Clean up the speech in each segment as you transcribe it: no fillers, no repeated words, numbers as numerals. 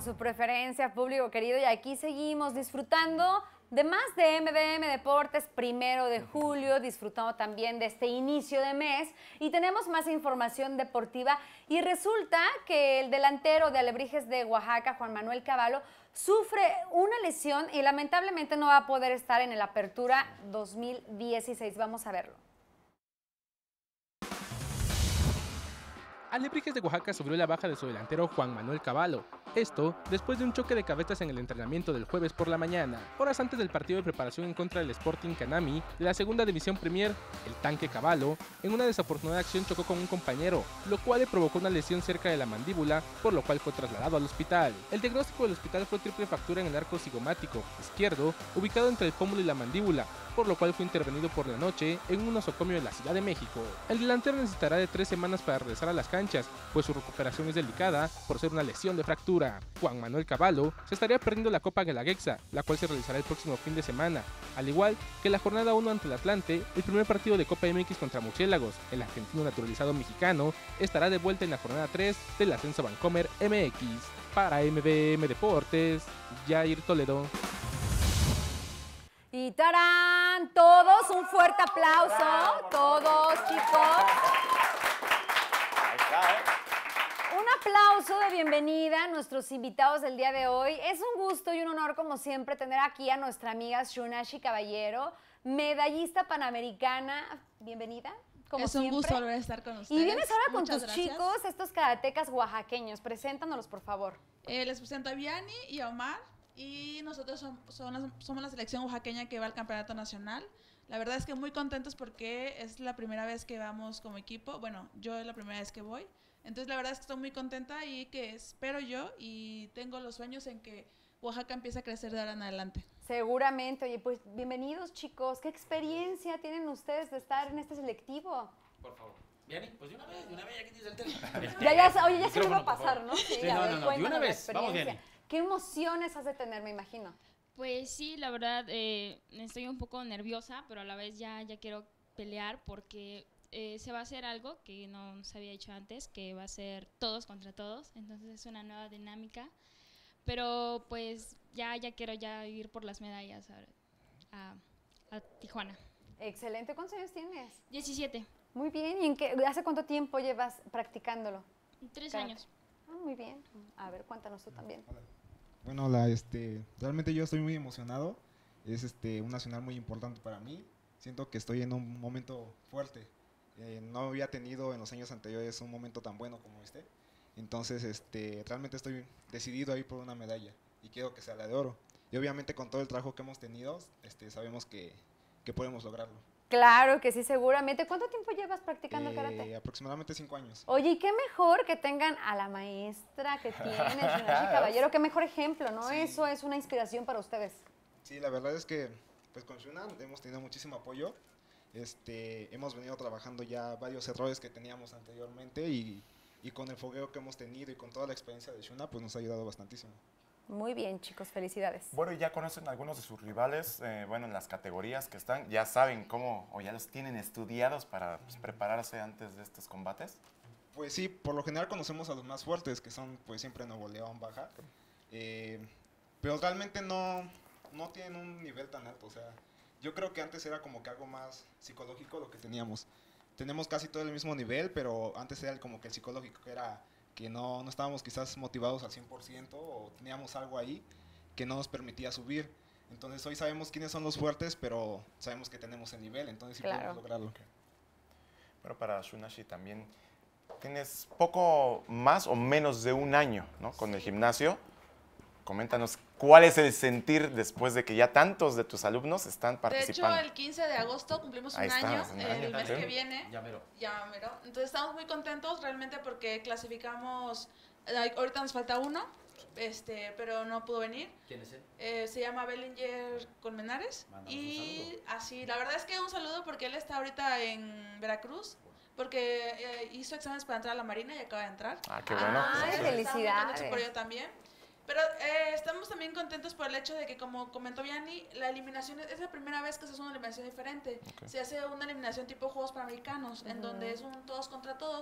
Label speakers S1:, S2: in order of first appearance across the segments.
S1: por su preferencia, público querido, y aquí seguimos disfrutando de más de MDM Deportes, 1 de julio, disfrutando también de este inicio de mes, y tenemos más información deportiva, y resulta que el delantero de Alebrijes de Oaxaca, Juan Manuel Cavallo, sufre una lesión y lamentablemente no va a poder estar en el Apertura 2016. Vamos a verlo.
S2: Alebrijes de Oaxaca sufrió la baja de su delantero Juan Manuel Cavallo. Esto después de un choque de cabezas en el entrenamiento del jueves por la mañana, horas antes del partido de preparación en contra del Sporting Canami de la Segunda División Premier. El tanque Cavallo, en una desafortunada acción, chocó con un compañero, lo cual le provocó una lesión cerca de la mandíbula, por lo cual fue trasladado al hospital. El diagnóstico del hospital fue triple fractura en el arco cigomático izquierdo, ubicado entre el pómulo y la mandíbula, por lo cual fue intervenido por la noche en un nosocomio de la Ciudad de México. El delantero necesitará de 3 semanas para regresar a las canchas, pues su recuperación es delicada por ser una lesión de fractura. Juan Manuel Cavallo se estaría perdiendo la Copa Guelaguetza, la cual se realizará el próximo fin de semana, al igual que la jornada 1 ante el Atlante. El primer partido de Copa MX contra Murciélagos, el argentino naturalizado mexicano, estará de vuelta en la jornada 3 del Ascenso Bancomer MX. Para MDM Deportes, Jair Toledo.
S1: Y tarán, todos un fuerte aplauso, todos chicos. Un aplauso de bienvenida a nuestros invitados del día de hoy. Es un gusto y un honor, como siempre, tener aquí a nuestra amiga Xunashi Caballero, medallista panamericana. Bienvenida. Como
S3: es un
S1: siempre.
S3: gusto volver a estar con ustedes.
S1: Y vienes ahora con
S3: Muchas
S1: tus
S3: gracias.
S1: chicos, estos karatecas oaxaqueños. Preséntanos, por favor.
S3: Les presento a Vianney y a Omar. Y nosotros somos la selección oaxaqueña que va al campeonato nacional. La verdad es que muy contentos porque es la primera vez que vamos como equipo. Bueno, yo es la primera vez que voy. Entonces la verdad es que estoy muy contenta y que espero yo y tengo los sueños en que Oaxaca empiece a crecer de ahora en adelante.
S1: Seguramente. Oye, pues bienvenidos chicos. ¿Qué experiencia tienen ustedes de estar en este selectivo?
S4: Por favor. Vianney, pues de una vez, ya que tienes el tema.
S1: Oye, ya se me va a pasar, ¿no?
S4: Sí,
S1: a ver,
S4: de una
S1: cuéntanos la
S4: vez. Vamos,
S1: experiencia.
S4: Vianney.
S1: ¿Qué emociones has de tener, me imagino?
S5: Pues sí, la verdad, estoy un poco nerviosa, pero a la vez ya quiero pelear porque se va a hacer algo que no se había hecho antes, que va a ser todos contra todos, entonces es una nueva dinámica, pero pues ya quiero ir por las medallas a Tijuana.
S1: Excelente. ¿Cuántos años tienes?
S5: 17.
S1: Muy bien. ¿Y hace cuánto tiempo llevas practicándolo?
S5: 3
S1: Karate.
S5: años.
S1: Ah, muy bien. A ver, cuéntanos tú también.
S6: Bueno, realmente yo estoy muy emocionado. Es un nacional muy importante para mí. Siento que estoy en un momento fuerte. No había tenido en los años anteriores un momento tan bueno como este. Entonces, realmente estoy decidido a ir por una medalla y quiero que sea la de oro. Y obviamente con todo el trabajo que hemos tenido, sabemos que podemos lograrlo.
S1: Claro que sí, seguramente. ¿Cuánto tiempo llevas practicando karate?
S6: Aproximadamente 5 años.
S1: Oye, y qué mejor que tengan a la maestra que tienen, Xunashi Caballero. Qué mejor ejemplo, ¿no? Sí. Eso es una inspiración para ustedes.
S6: Sí, la verdad es que pues con Shuna hemos tenido muchísimo apoyo. Hemos venido trabajando ya varios errores que teníamos anteriormente y con el fogueo que hemos tenido y con toda la experiencia de Shuna, pues nos ha ayudado bastantísimo.
S1: Muy bien, chicos, felicidades.
S7: Bueno, ya conocen algunos de sus rivales, en las categorías que están, ya saben cómo, o ya los tienen estudiados para prepararse antes de estos combates.
S6: Pues sí, por lo general conocemos a los más fuertes, que son pues siempre Nuevo León, Baja, pero realmente no tienen un nivel tan alto, o sea, yo creo que antes era como que algo más psicológico lo que teníamos. Tenemos casi todo el mismo nivel, pero antes era como que el psicológico, que era que no estábamos quizás motivados al 100% o teníamos algo ahí que no nos permitía subir. Entonces hoy sabemos quiénes son los fuertes, pero sabemos que tenemos el nivel, entonces sí podemos lograrlo. Okay.
S7: Bueno, para Xunashi también tienes poco más o menos de un año, ¿no? Con el gimnasio. Coméntanos, ¿cuál es el sentir después de que ya tantos de tus alumnos están participando?
S3: De hecho, el 15 de agosto cumplimos un año, el mes que viene.
S4: Ya mero.
S3: Entonces estamos muy contentos realmente porque clasificamos, ahorita nos falta uno, pero no pudo venir.
S4: ¿Quién es él?
S3: Se llama Bellinger Colmenares.
S4: Mándame
S3: Y así, la verdad es que un saludo porque él está ahorita en Veracruz. Porque hizo exámenes para entrar a la Marina y acaba de entrar.
S7: Ah, qué bueno.
S1: Ay, felicidades.
S3: Por ello también. Pero estamos también contentos por el hecho de que, como comentó Vianney, la eliminación es la primera vez que se hace una eliminación diferente. Okay. Se hace una eliminación tipo Juegos Panamericanos, en donde es un todos contra todos.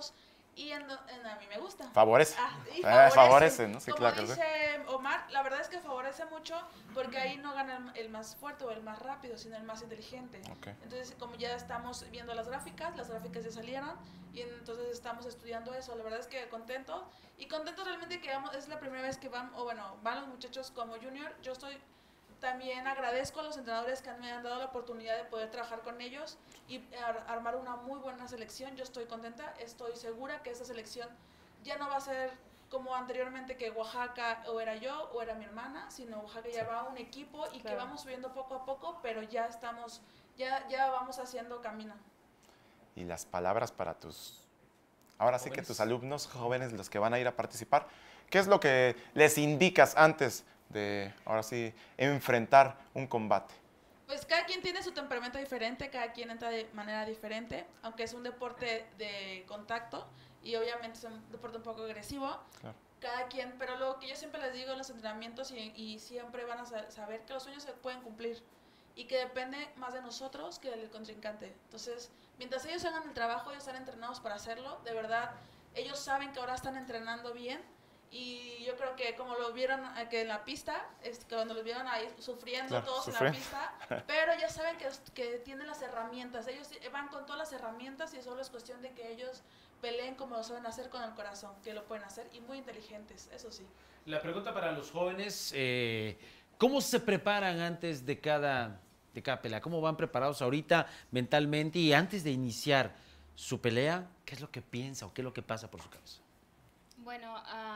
S3: y a mí me gusta.
S7: Favorece.
S3: Y
S7: Favorece, ¿no? Sí,
S3: como
S7: claro que
S3: dice Omar, la verdad es que favorece mucho porque ahí no gana el más fuerte o el más rápido, sino el más inteligente.
S7: Okay.
S3: Entonces, como ya estamos viendo las gráficas ya salieron y entonces estamos estudiando eso. La verdad es que contento realmente que es la primera vez que van los muchachos como junior. Yo también agradezco a los entrenadores que me han dado la oportunidad de poder trabajar con ellos y armar una muy buena selección. Yo estoy contenta, estoy segura que esa selección ya no va a ser como anteriormente que Oaxaca o era yo o era mi hermana, sino Oaxaca ya va un equipo y que vamos subiendo poco a poco, pero ya vamos haciendo camino.
S7: Y las palabras para ahora sí que tus alumnos jóvenes, los que van a ir a participar, ¿qué es lo que les indicas antes de, ahora sí, enfrentar un combate?
S3: Pues cada quien tiene su temperamento diferente, cada quien entra de manera diferente, aunque es un deporte de contacto y obviamente es un deporte un poco agresivo.
S7: Claro.
S3: Cada quien, pero lo que yo siempre les digo en los entrenamientos y siempre van a saber que los sueños se pueden cumplir y que depende más de nosotros que del contrincante. Entonces, mientras ellos hagan el trabajo, ellos están entrenados para hacerlo, de verdad, ellos saben que ahora están entrenando bien. Y yo creo que como lo vieron que en la pista, cuando los vieron ahí sufriendo todos en la pista, pero ya saben que tienen las herramientas, ellos van con todas las herramientas y solo es cuestión de que ellos peleen como lo saben hacer con el corazón, que lo pueden hacer y muy inteligentes, eso sí.
S4: La pregunta para los jóvenes, ¿cómo se preparan antes de cada pelea? ¿Cómo van preparados ahorita mentalmente y antes de iniciar su pelea? ¿Qué es lo que piensa o qué es lo que pasa por su cabeza?
S5: Bueno,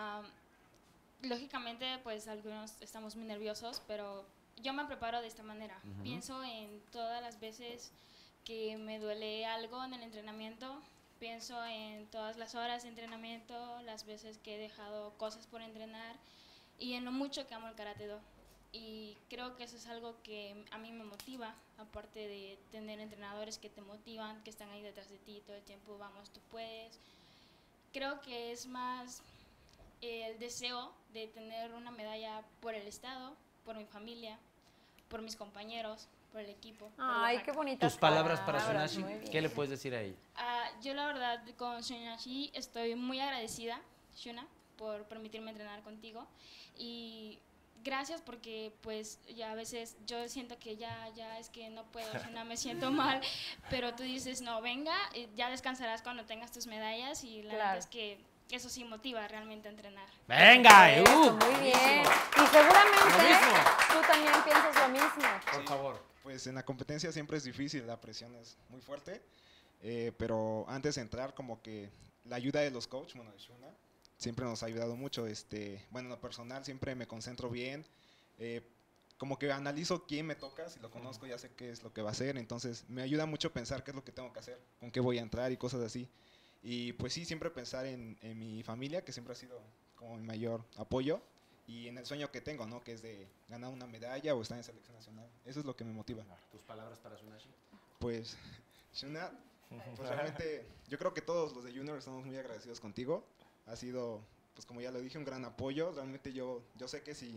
S5: lógicamente, pues algunos estamos muy nerviosos, pero yo me preparo de esta manera. Pienso en todas las veces que me duele algo en el entrenamiento, pienso en todas las horas de entrenamiento, las veces que he dejado cosas por entrenar y en lo mucho que amo el Karate-Do. Y creo que eso es algo que a mí me motiva, aparte de tener entrenadores que te motivan, que están ahí detrás de ti todo el tiempo, vamos, tú puedes. Creo que es más el deseo de tener una medalla por el Estado, por mi familia, por mis compañeros, por el equipo.
S1: Ay, qué bonitas
S4: Tus palabras para
S1: palabras,
S4: Tsunashi,
S1: muy bien.
S4: ¿qué le puedes decir a ella?
S5: Yo la verdad con Tsunashi estoy muy agradecida, Shuna, por permitirme entrenar contigo y gracias porque pues ya a veces yo siento que ya es que no puedo, Shuna, me siento mal, pero tú dices, no, venga, ya descansarás cuando tengas tus medallas y la verdad es que eso sí motiva realmente a entrenar.
S4: ¡Venga!
S1: Eso, muy bien. Y seguramente tú también piensas lo mismo.
S4: Por favor.
S6: Pues en la competencia siempre es difícil, la presión es muy fuerte, pero antes de entrar como que la ayuda de los coaches, bueno, de Shuna, siempre nos ha ayudado mucho. Bueno, en lo personal siempre me concentro bien, como que analizo quién me toca, si lo conozco ya sé qué es lo que va a hacer, entonces me ayuda mucho pensar qué es lo que tengo que hacer, con qué voy a entrar y cosas así. Y pues sí, siempre pensar en mi familia, que siempre ha sido como mi mayor apoyo, y en el sueño que tengo, ¿no? Que es de ganar una medalla o estar en selección nacional. Eso es lo que me motiva.
S4: ¿Tus palabras para Tsunashi?
S6: Pues, Shuna, pues realmente yo creo que todos los de Junior estamos muy agradecidos contigo. Ha sido, pues como ya lo dije, un gran apoyo. Realmente yo sé que si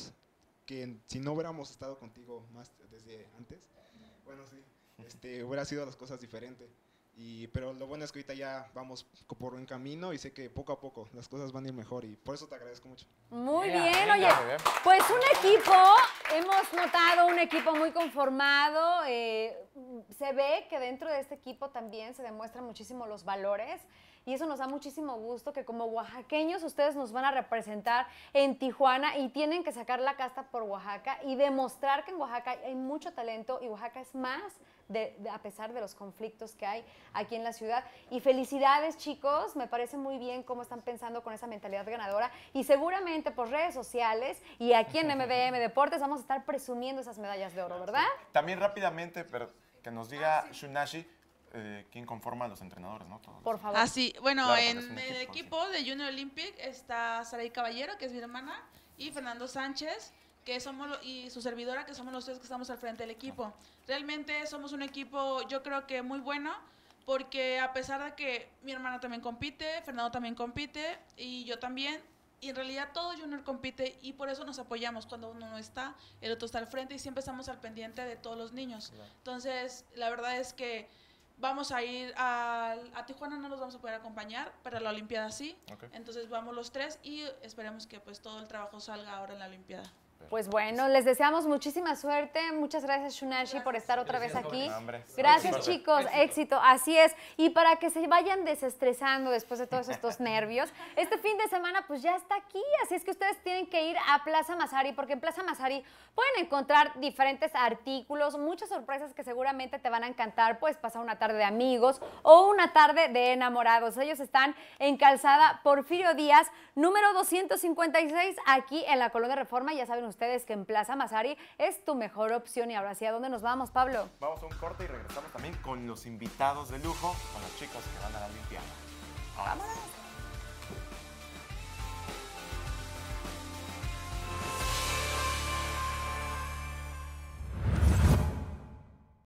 S6: no hubiéramos estado contigo más desde antes, bueno, sí, hubiera sido las cosas diferentes. Pero lo bueno es que ahorita ya vamos por buen camino y sé que poco a poco las cosas van a ir mejor y por eso te agradezco mucho.
S1: Muy bien, oye, pues un equipo, hemos notado un equipo muy conformado, se ve que dentro de este equipo también se demuestran muchísimo los valores y eso nos da muchísimo gusto que como oaxaqueños ustedes nos van a representar en Tijuana y tienen que sacar la casta por Oaxaca y demostrar que en Oaxaca hay mucho talento y Oaxaca es más a pesar de los conflictos que hay aquí en la ciudad. Y felicidades, chicos, me parece muy bien cómo están pensando con esa mentalidad ganadora y seguramente por redes sociales y aquí en MVM Deportes vamos a estar presumiendo esas medallas de oro, ¿verdad?
S7: También rápidamente, pero que nos diga Tsunashi quién conforma a los entrenadores, ¿no? Todos.
S1: Por favor.
S3: Así, bueno,
S7: Claro,
S3: en el equipo de Junior Olympic está Saray Caballero, que es mi hermana, y Fernando Sánchez, que somos, y su servidora, que somos los tres que estamos al frente del equipo. Realmente somos un equipo, yo creo que muy bueno, porque a pesar de que mi hermana también compite, Fernando también compite, y yo también, y en realidad todo Junior compite, y por eso nos apoyamos. Cuando uno no está, el otro está al frente, y siempre estamos al pendiente de todos los niños. Claro. Entonces, la verdad es que vamos a ir a Tijuana, no los vamos a poder acompañar, pero a la Olimpiada sí.
S7: Ok.
S3: Entonces vamos los 3 y esperemos que pues todo el trabajo salga ahora en la Olimpiada.
S1: Pues bueno, les deseamos muchísima suerte. Muchas gracias, Shunashi, por estar otra vez aquí.
S7: No, hombre.
S1: Gracias,
S7: Éxito.
S1: chicos. Éxito, así es. Y para que se vayan desestresando después de todos estos nervios, este fin de semana pues ya está aquí. Así es que ustedes tienen que ir a Plaza Massari, porque en Plaza Massari pueden encontrar diferentes artículos, muchas sorpresas que seguramente te van a encantar. Puedes pasar una tarde de amigos o una tarde de enamorados. Ellos están en Calzada Porfirio Díaz, número 256, aquí en la Colonia Reforma. Ya saben ustedes que en Plaza Massari es tu mejor opción. Y ahora sí, ¿a dónde nos vamos, Pablo?
S7: Vamos a un corte y regresamos también con los invitados de lujo, con los chicos que van a la Olimpiada.
S1: Vámonos.